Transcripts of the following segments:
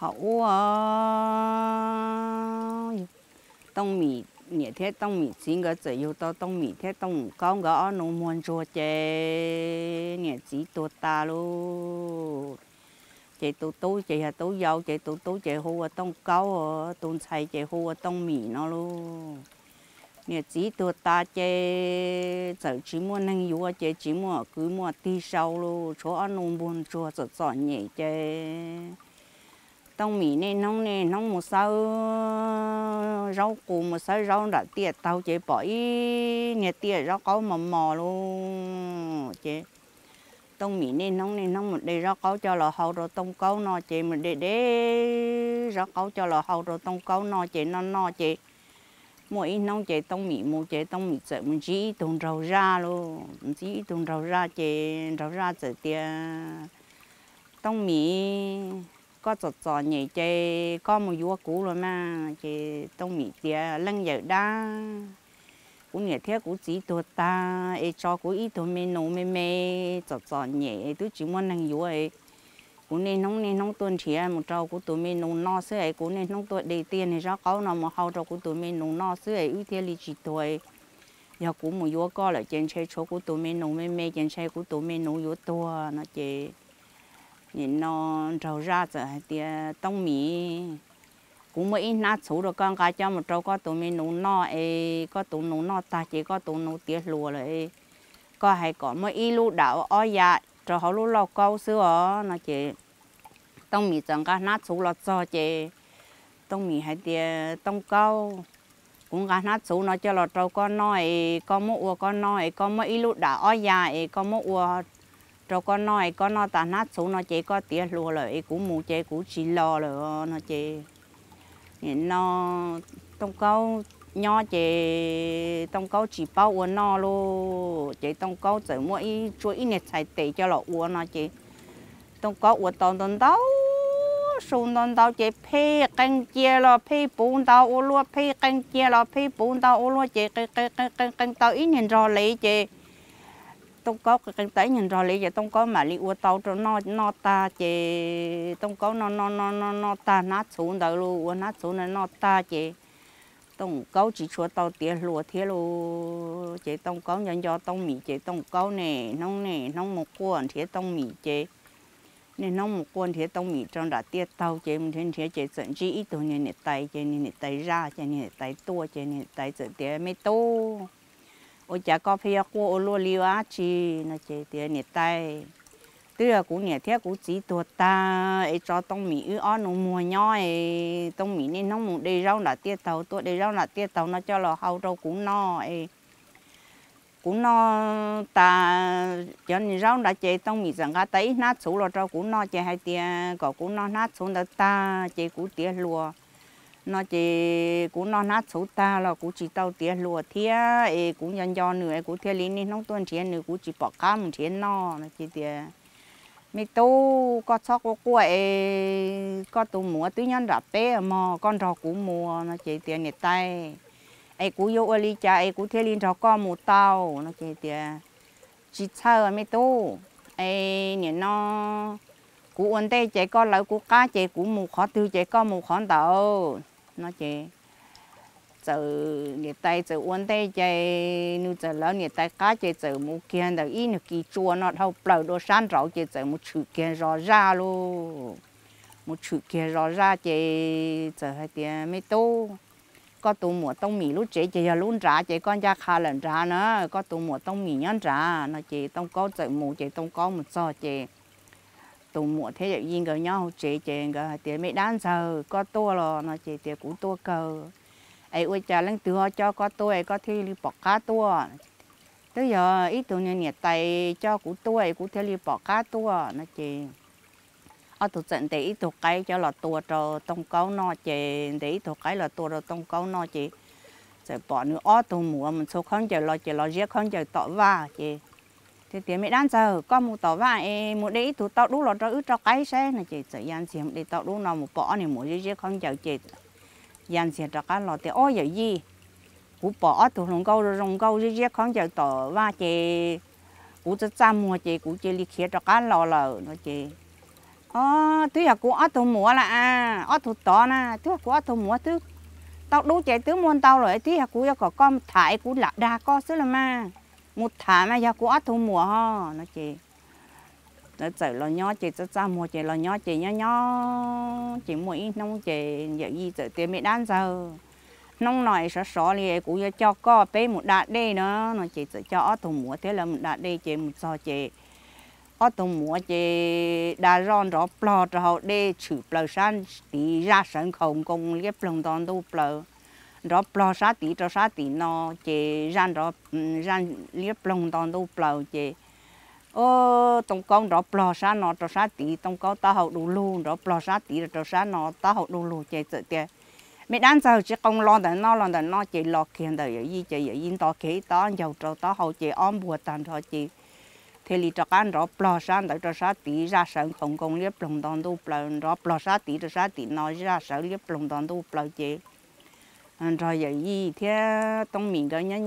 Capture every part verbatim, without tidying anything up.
hậu tông mì nhẹ thế tông mì chín cái chỉ yêu tao tông mì thế tông con cái nó muốn cho chế nhẹ chỉ tôi ta luôn chế tôi tôi chế là tôi giàu chế tôi tôi chế hô tông cao tôi xài chế hô tông mì nó luôn nhẹ chỉ tôi ta chế chỉ chỉ muốn năng yêu chế chỉ muốn cứ muốn đi sau luôn chỗ nó muốn cho cho cho nhẹ chế tông mì này nông này nông một sao rau củ một sao rau đã tiệt tao chế bỏ ý nhiệt tiệt rau có mò mò luôn chế tông mì này nông này nông một đây rau có cho là hậu rồi tông câu nó chế một để để rau có cho là hậu rồi tông câu nó chế nó nó chế mỗi nông chế tông mì một chế tông mì sợ một chỉ tông rau ra luôn chỉ tông rau ra chế rau ra chế tiệt tông mì có chọt chọt nhảy chơi có một vua cũ rồi mà chơi tông mì tia lăng giờ đá cũng nhảy theo cũng chỉ tôi ta ấy cho cũng ít tôi mê nấu mê mê chọt chọt nhảy tôi chỉ muốn năng vua ấy cũng nên nông nên nông tuần thì một trâu cũng tôi mê nấu no xưa ấy cũng nên nông tuần đầy tiền thì ra có nào mà hao trâu cũng tôi mê nấu no xưa ấy ưu tiên lý chỉ tôi giờ cũng một vua có lại trên chơi chỗ cũng tôi mê nấu mê mê trên chơi cũng tôi mê nấu vua to nó chơi nhìn nó trâu ra rồi thì tông mì cũng mới nát số rồi con cái cho một trâu có tụi mình nấu no ấy có tụi nấu no ta chỉ có tụi nấu tiệt lùa rồi có hay có mới ít lúc đảo ở nhà cho họ lúc lâu câu xưa nó chỉ tông mì chẳng có nát số là cho chỉ tông mì hay thì tông câu cũng có nát số nó cho là trâu con nói con mua uo con nói con mới ít lúc đảo ở nhà ấy con mua uo rồi con nói con nó ta nát xuống nó chỉ có tiệt lùa rồi cũng mua chế cũng chỉ lo rồi nó chỉ nó tông câu nho chế tông câu chỉ bao uốn no luôn chế tông câu chỉ mỗi chuỗi này xài tệ cho lọ uốn nó chỉ tông câu uốn tòn tòn tao sùng tòn tao chế phê canh chia lo phê bún tao uốn luôn phê canh chia lo phê bún tao uốn luôn chế canh canh canh canh tao ít nhìn rồi lấy chế tông có cái tay nhìn rồi lấy giờ tông có mà li uo tàu cho nó nó ta chè tông có nó nó nó nó nó ta nát xuống đầu luôn uo nát xuống này nó ta chè tông có chỉ cho tàu tiệt lùa thiệt luôn chè tông có nhân do tông mì chè tông có nè nông nè nông một cuộn thiệt tông mì chè nên nông một cuộn thiệt tông mì trong đã tiệt tàu chè mình thiên thiệt chè trận chỉ ít tuổi này tay chè này tay ra chè này tay tua chè này tay chè tiệt mấy tô ôi chả có phải qua ô lô liu á chi nó chỉ tiền nhiệt tay tức là cũng nhiệt thế cũng chỉ tuột ta ấy cho tông mì ư on nó mùa nhoi tông mì nên nó một đầy rau là tia tàu tuột đầy rau là tia tàu nó cho là hậu rau cũng no ấy cũng no ta cho nên rau đã chế tông mì rằng cái tay nát số là rau cũng no chế hai tia có cũng no nát số là ta chế cũng tia lùa nó chỉ cũng nó nát số ta là cũng chỉ tàu tiệt lùa thía cũng nhân do nữa cũng thía lính nên nông tuần thiệt nữa cũng chỉ bỏ cá một thiệt no nó chỉ tiệt mấy tô có sóc có quậy có tụ mùa tuy nhân đã bé mà con rau cũng mùa nó chỉ tiệt nhiệt tay ai cũng vô ali cha ai cũng thía lính rau con một tàu nó chỉ tiệt chỉ chờ mấy tô ai nhiệt nó cũng ổn định chỉ có lợi cũng cá chỉ cũng một khó tiêu chỉ có một khó tàu nó chỉ giờ nhiệt tay giờ ổn định chỉ nu giờ lớn nhiệt tay cá chỉ giờ một kia đầu ít nữa kỳ chua nó thâu bờ đồ san rau chỉ giờ một chữ kia rõ ra luôn một chữ kia rõ ra chỉ giờ hai tiền mấy tô có tụ mùa tông mì lúc chế chỉ là lúc trả chỉ con ra khá lần trả nữa có tụ mùa tông mì nhón trả nó chỉ tông có giờ mùa chỉ tông có một so chỉ tụ mùa thế giờ yên gần nhau chế chế cái tiền mấy đàn giờ có tua rồi nó chế tiền cũng tua cờ ấy ôi cha lên từ họ cho có tôi có thi đi bỏ cá tua tới giờ ít tụ nhân nhiệt tay cho cũng tôi cũng thi đi bỏ cá tua nó chế ở tụ trận để ít tụ cái cho là tua cho tông câu nó chế để ít tụ cái là tua rồi tông câu nó chế rồi bỏ nữa ở tụ mùa mình số không chờ lo chờ lo giết không chờ tỏ va chế thì tiền mấy đàn giờ có một tàu vải một đấy tụi tao đúng là cho ướt cho cái xe này chị sẽ dàn xem để tao đúng nào một bỏ này một cái không chịu chị dàn xem cho cái lò thì ôi giờ gì cũng bỏ tụi rồng câu rồng câu cái không chịu tàu va chị cũng cho chăm mua chị cũng chỉ đi khía cho cái lò lờ nó chị ờ tôi là của tôi mua là à ở thủ to nè tôi của tôi mua tôi tao đủ chạy tôi muốn tao rồi tôi là của có con thải của lạc đa có xứ là mà một thải mà giờ của tôi mua ha nó chị nó chạy lo nhỏ chị cho cha mua chị lo nhỏ chị nhỏ nhỏ chị mua ít nông chị giờ gì giờ tiền mẹ đan giờ nông này sợ sợ liền cũng cho có bé một đạt đây nữa nó chị cho tôi mua thế là một đạt đây chị một cho chị ở tông múa chị đã rong rõ bò rồi để chụp bờ san tí ra sân khấu công liếp lòng toàn đâu bờ rõ bò sát tí cho sát tí nó chị ran rõ ran liếp lòng toàn đâu bờ chị ô tông công rõ bò sát nó cho sát tí tông công ta học đủ luôn rõ bò sát tí cho sát nó ta học đủ luôn chị tự tiền mẹ đang giờ chỉ công lo để nó lo để nó chị lo kiện đời gì chị vậy yên to kế to giàu cho ta học chị ôm bùa tàn thôi chị thế thì cho ăn rõ bò san để cho sát tí ra sân không công liếp lòng toàn đâu bờ rõ bò sát tí cho sát tí nói ra sân liếp lòng toàn đâu bờ chị rồi vậy gì thế tông mình cái nhỏ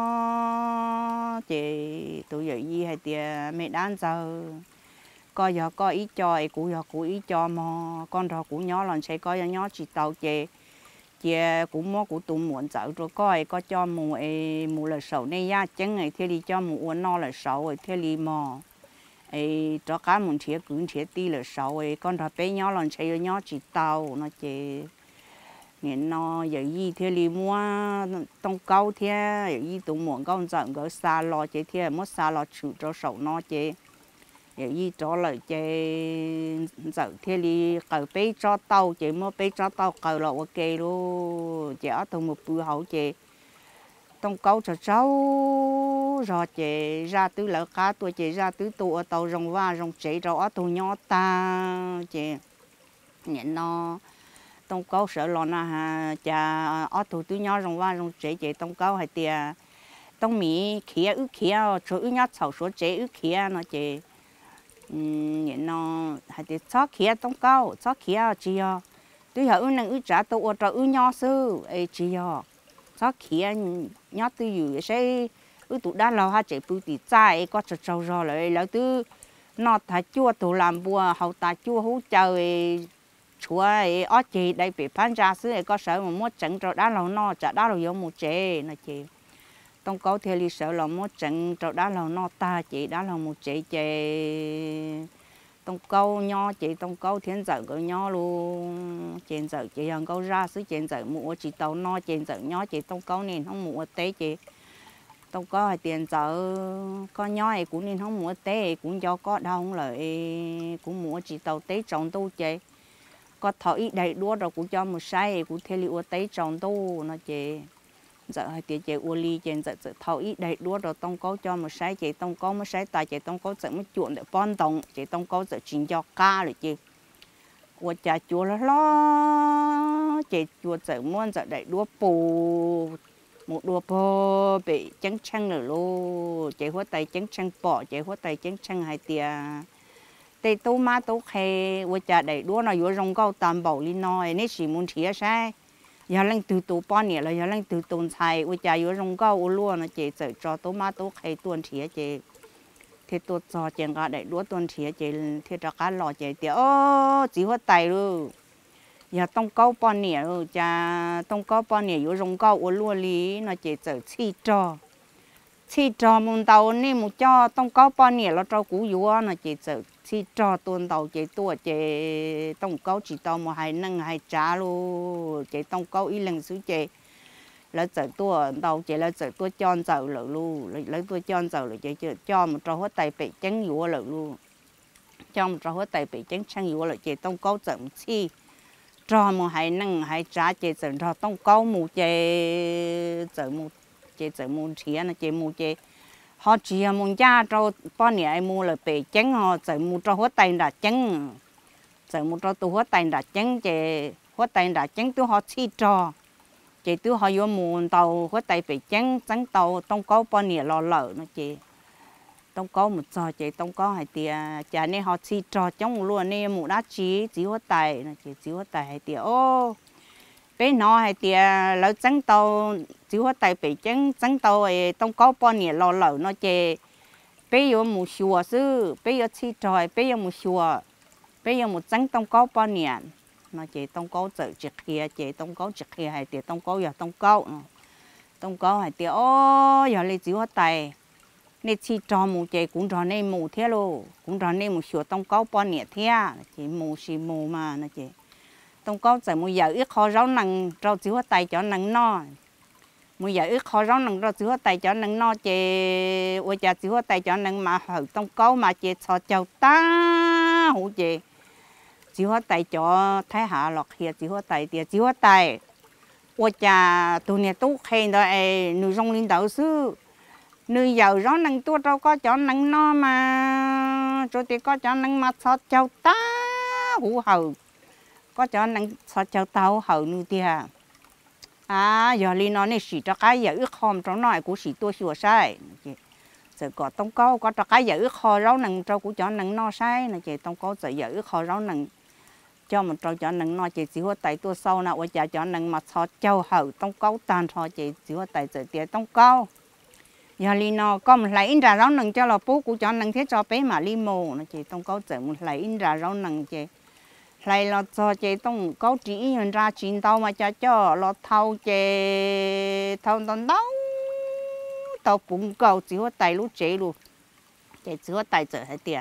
nhỏ chị tụi vậy gì hay thì mẹ đang giờ coi giờ coi ý cho cụ giờ cụ ý cho mà con rồi cụ nhỏ lần sẽ coi nhỏ chỉ tàu chị chị cũng mua cũng tụi muốn dạo rồi coi có cho mù mù là sầu này ya chẳng ngày thế đi cho mù uốn no là sầu ấy thế đi mò ấy cho cá muốn thiệt cũng thiệt tí là sầu ấy con rồi bé nhỏ lần chơi nhỏ chỉ tàu nó chị nhìn nó vậy gì thế đi mua tông câu thế vậy gì tụi muốn con dạo gỡ xa lo chị thế mất xa lo chịu cho sầu nó chị vậy gì cho lời chị dạo thế đi cởi bé cho tàu chị mua bé cho tàu cởi là ok luôn chị ở tụi một bữa hậu chị tông câu cho cháu rồi chị ra tứ lỡ cá tôi chị ra tứ tụ ở tàu rồng va rồng chị rồi ở tụi nhỏ ta chị nhận nó tông câu sợ lo na ha cha ở tụi tụi nhỏ rồng va rồng chị chị tông câu hay tiề tông mì khía ứ khía cho ứ nhát sầu số chị ứ khía nó chị nhận nó hay thì chó khía tông câu chó khía chị à tôi hiểu năng ứ trả tôi ở cho ứ nhỏ sư ấy chị à chó khía nhát tôiอยู่ใช่ứ tụi đá lâu ha chị bự tì trái có cho trâu rồi lại lại tôi nó thà chua tụi làm bùa hậu ta chua hú trời chúa ấy ở chị đây bị phán ra xứ có sợ mà muốn trận cho đá lâu nó chả đá lâu giống một chế là chị tông câu theo lịch sử là muốn trận cho đá lâu nó ta chị đá lâu một chế chế tông câu nho chị tông câu thiên giờ của nho luôn trên giờ chị hàng câu ra xứ trên giờ mua chị tàu no trên giờ nho chị tông câu nên không mua tế chị tông câu hay tiền giờ con nho này cũng nên không mua tế cũng cho có đâu không lợi cũng mua chị tàu tế trồng tu chị có thổi đầy đua rồi cũng cho một sai cũng theo liệu tế trồng tu nó chị giờ hay tiền chị uo ly trên giờ thổi đầy đua rồi tông câu cho một sai chị tông câu một sai tài chị tông câu giờ mới chuộng để bon đồng chị tông câu giờ chuyển cho ca rồi chị uo cha chua lo lo chị chua giờ muốn giờ đầy đua bù một đua bò bị trắng trắng rồi luôn chị hóa tay trắng trắng bỏ chị hóa tay trắng trắng hai tia tây tô má tô khe uo cha đầy đua nó vô rong câu tam bảo li nói nên chỉ muốn thiệt sai giờ lên từ từ bao nhiêu là giờ lên từ tuần sai uo cha vô rong câu luôn nó chị giờ cho tô má tô khe tuần thiệt chị thì tôi cho chị cả đầy đua tuần thiệt chị thì cho cả lò chị thì ô chỉ hóa tay luôn giờ tông câu bao nhiêu cha tông câu bao nhiêu vô rong câu luôn lý nó chị giờ chi cho chi cho môn tàu nên một cho tông câu bao nhiêu là cho cú vô nó chị giờ chi cho tuần tàu chị tua chị tông câu chỉ tàu một hai nâng hai trả luôn chị tông câu ý lần số chị là giờ tua tàu chị là giờ tua cho giờ lợ luôn lấy tua cho giờ là chị cho một trâu hết tay bị trắng vô lợ luôn cho một trâu hết tay bị trắng trắng vô lợ chị tông câu giờ chi cho một hai nâng hai trả chị giờ cho tông câu một chị giờ một chị giờ một tiền là chị một chị họ chỉ muốn cha cho bao nhiêu ai mua là bị trắng họ giờ mua cho hết tay đã trắng giờ mua cho tôi hết tay đã trắng chị hết tay đã trắng tôi họ chi cho chị tôi họ vô mua tàu hết tay bị trắng trắng tàu tông câu bao nhiêu lo lợ nó chị tông câu một giờ chị tông câu hai tiền chả nên họ chi cho trong luôn nên mua đá chí chỉ hết tay nó chị chỉ hết tay hai tiền ô bé nó hai tiền lỡ trắng tàu chỉ hết tay bị trắng trắng tàu ấy tông câu bao nhiêu lo lợ nó chị bé vô mua xùa sư bé vô chi trò bé vô mua xùa bây giờ một trắng tông câu bao nhiêu nó chỉ tông câu tự trực kia chỉ tông câu trực kia hay tiệt tông câu giờ tông câu tông câu hay tiệt ô giờ lấy chịu hết tay nên chỉ cho một chỉ cũng cho nên một thế luôn cũng cho nên một số tông câu bao nhiêu thế chỉ một xí một mà nó chỉ tông câu chỉ một giờ ít khó rau nằng cho chịu hết tay cho nằng no một giờ ít khó rau nằng cho chịu hết tay cho nằng no chỉ ôi cha chịu hết tay cho nằng mà hở tông câu mà chỉ cho chầu ta hủ chỉ chỉ hóa tay cho thái hạ lọt kia chỉ hóa tay thì chỉ hóa tay, ôi cha tụi này tú khen đó ấy nuôi rong linh đạo sư nuôi giàu rõ năng tua đâu có cho năng no mà rồi thì có cho năng mặt sọt chào ta hủ hậu có cho năng sọt chào tao hậu nuôi tia à giờ li nó này chỉ cho cái giờ ước hôm trong nói của chỉ tôi sửa sai giờ có tông câu có cho cái giờ ước kho rau năng trâu của cho năng no sai là chị tông câu giờ giờ ước kho rau năng cho một trâu cho năng no chị chỉ có tay tua sau nào ở nhà cho năng mặt sọt châu hậu tông câu tan thôi chị chỉ có tay giờ tiền tông câu giờ li nó có một lấy in ra rau năng cho là bố của cho năng thế cho bé mà li mồ là chị tông câu giờ một lấy in ra rau năng chị lấy là cho chị tông câu chỉ in ra chín tàu mà cho cho là thâu chị thâu tông đâu tàu bún cầu chỉ có tay lúc chế luôn chỉ chỉ có tay giờ hết tiền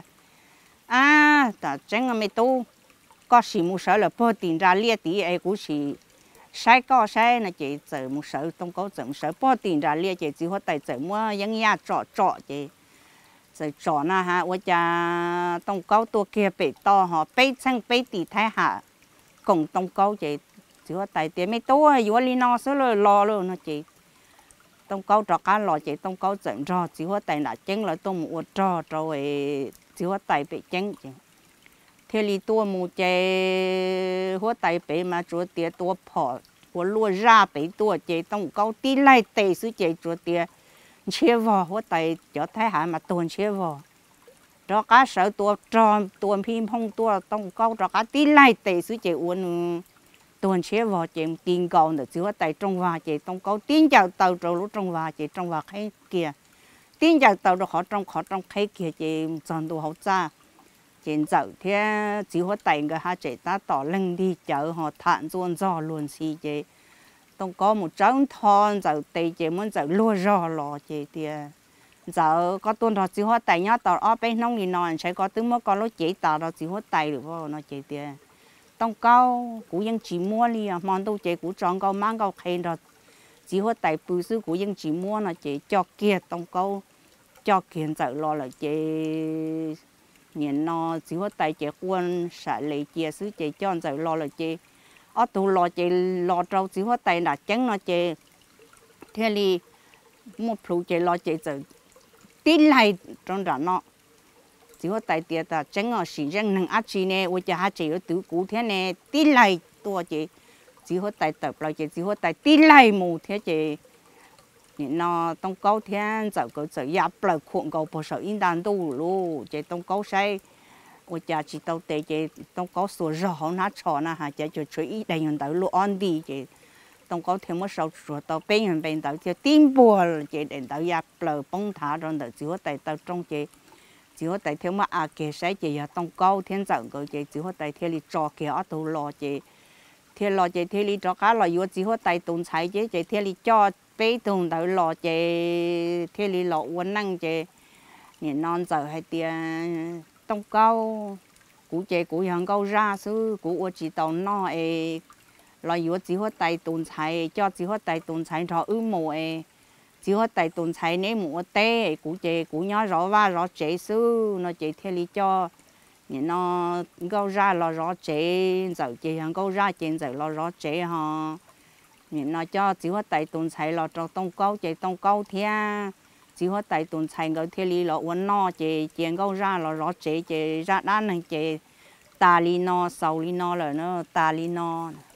à ta chẳng là mấy tu có gì một sợ là bỏ tiền ra liệt tí ấy cũng chỉ sai có sai là chỉ giờ một sợ tông câu giờ một sợ bỏ tiền ra liệt chỉ chỉ có tay giờ mua những nhà trọ trọ chỉ giờ trọ na ha ôi cha tông câu tua kia bị to họ bị sang bị tì thái hạ cùng tông câu chỉ chỉ có tay tiền mấy tu vừa li no số rồi lo luôn nó chỉ tông câu trọ cá lò chỉ tông câu dẫn rò chỉ có tay là chén lại tông một trò rồi chỉ có tay bị chén chỉ thế li tua một chế có tay bị mà chúa tia tua phỏ của lúa ra bị tua chế tông câu tí lại tê sư chế chúa tia chia vò có tay cho thái hạ mà tuần chia vò trọ cá sợ tua tròn tuần phim phong tua tông câu trọ cá tí lại tê sư chế uốn tuần chế vò chế tiền cầu được chỉ có tay trong và chế tông câu tiền chào tàu rồi lúc trong và chế trong và khay kia tiền chào tàu được họ trong họ trong khay kia chế chọn đồ hậu ra chế dạo thế chỉ có tay người ha chế ta tỏ lưng đi chợ họ thản ruộng giò luôn xí chế tông có một trống thon dạo tây chế muốn dạo lúa rò lò chế tia dạo có tuần họ chỉ có tay nhá tàu ở bên nông đi nòn sẽ có thứ mới có lối chế tàu đó chỉ có tay được vô nó chế tia tông câu của dân chỉ mua li à món đâu chế của tròn câu mang câu khen rồi chỉ có tay bự sư của dân chỉ mua là chế cho kia tông câu cho kiện dạo lo là chế nhìn nó chỉ có tay chế quân xả lấy chia sư chế cho dạo lo là chế ở tụ lo chế lo trâu chỉ có tay là trắng nó chế thế li một phụ chế lo chế dạo tin lại trong đó nó chỉ có tay tiệt ta trắng ở xí răng năng áp chi nè, ôi cha hát chỉ ở tứ cú thế nè, tin lại tua chị, chỉ có tay tập lại chị, chỉ có tay tin lại mù thế chị, nó tông câu thế, giờ có giờ giáp lại khuôn cầu bờ sở in đàn tu luôn, chị tông câu say, ôi cha chỉ tao tệ chị tông câu sửa rõ nó chọn na hả, chị cho chơi ít đầy nhân tao luôn on đi chị, tông câu thêm một số sửa tao bên nhân bên tao thì tin bùa chị để tao giáp lại bông thả rồi tao chỉ có tay tao trong chị chỉ có tại theo mà à kể sai chỉ là tông câu thiên dẫn của chị chỉ có tại theo li trò kia ở tù lò chị theo lò chị theo li trò cá lò vừa chỉ có tại tồn tại chứ chị theo li cho bé tồn tại lò chị theo li lò uốn năng chị nhìn non giờ hay tiền tông câu của chị của hàng câu ra sư của chị tàu no ấy lò vừa chỉ có tại tồn tại cho chỉ có tại tồn tại trò ư mồ ấy chỉ có tại tuần sai nếu mua té của chị của nhỏ rõ và rõ chế sư nó chị theo lý cho nó câu ra là rõ chế giờ chị hàng câu ra trên giờ là rõ chế họ nó cho chỉ có tại tuần sai là cho tông câu chị tông câu thia chỉ có tại tuần sai người theo lý là uốn no chị trên câu ra là rõ chế chị ra đan này chị ta li no sau li no là nó ta li no